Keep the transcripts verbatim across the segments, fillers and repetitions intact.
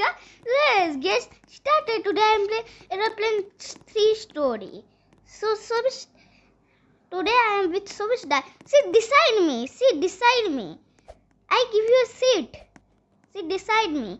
guys, let's get started. Today I am playing Airplane three story. So, Shobhit, today I am with Shobhit. Sit beside me. Sit beside me. I give you a seat. Sit beside me.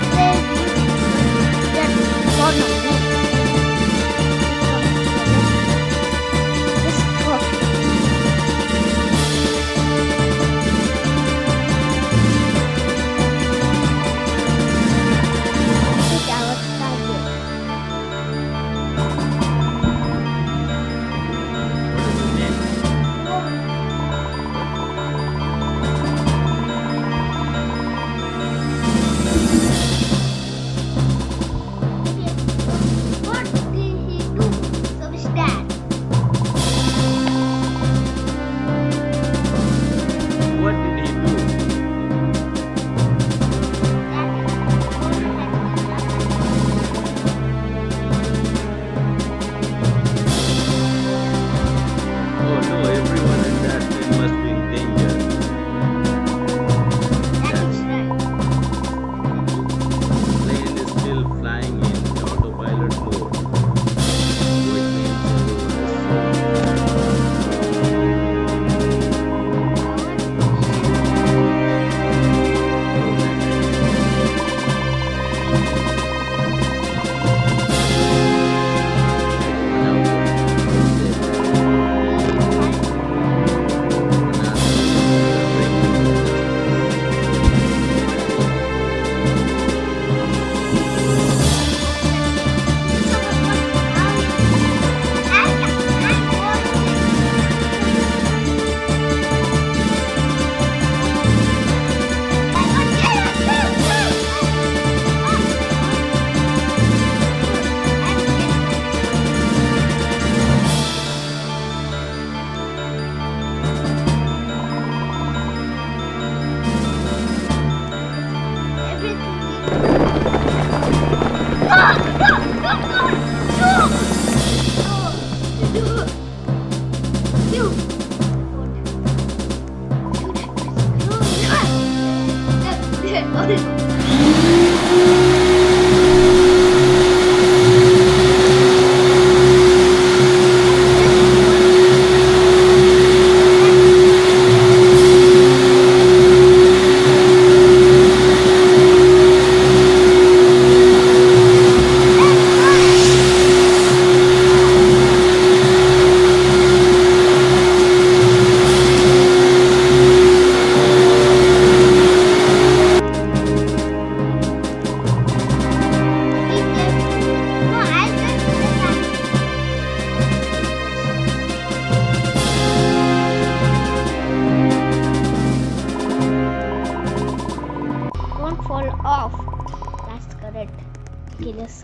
Fall off. That's correct. Okay, let's.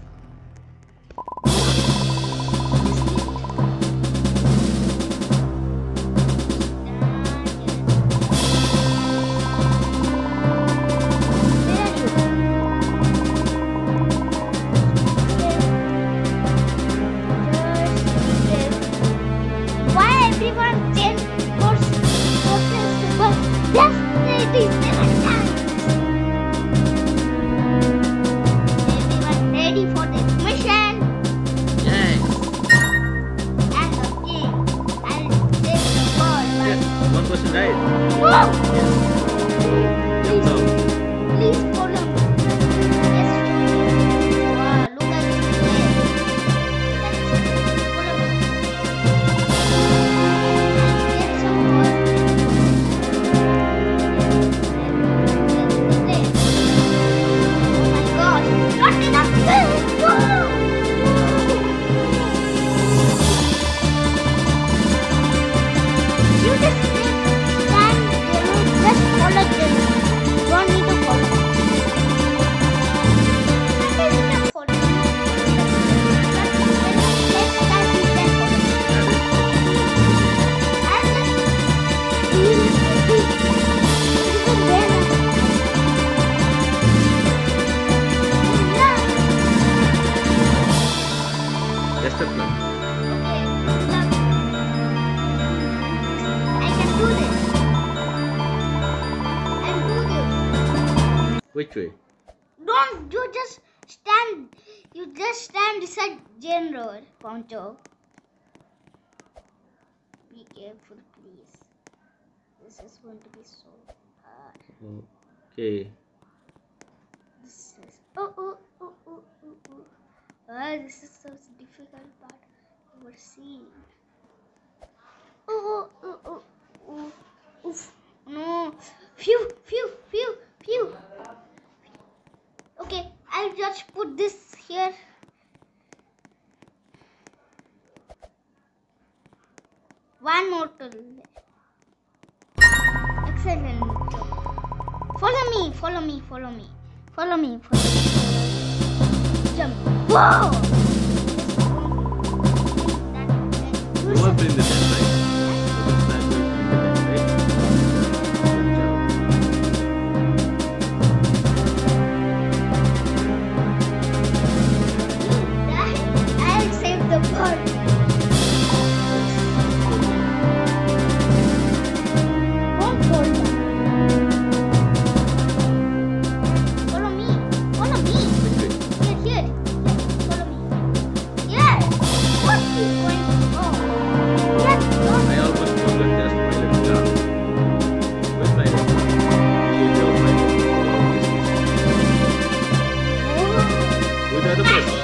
Why everyone change course? Yes, it is seven times. Ready for the mission? Yes. And the king. I'll take the ball. Yes. One question right. Whoa! Yes. Please, So, please follow me. Yes. Wow, look at this place. Follow me. I'll get some more. Oh my gosh. Not enough. Whoa! You just stand there, just follow them. Don't need to follow. Just follow. Next time you can follow. And just even there. best of luck. Okay, look. I can do this. And do this. Which way? Don't you just stand? You just stand beside General Poncho. Be careful, please. This is going to be so hard. Okay. This is oh oh oh oh oh oh. Ah, this is such difficult part to see. Oh oh oh oh oh. Oof. No. Phew phew phew phew. Okay, I'll just put this here. One more to excellent job. Follow me, follow me, follow me, follow me, follow me. Jump. Whoa! You are playing the tent, right? I'll save the bird. Don't fall down. Follow me. Follow me. Here, here. Follow me. Here. What is going on? Here, don't. I almost forgot just pilot car. But pilot. You go pilot. Who the other person?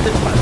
is it fun?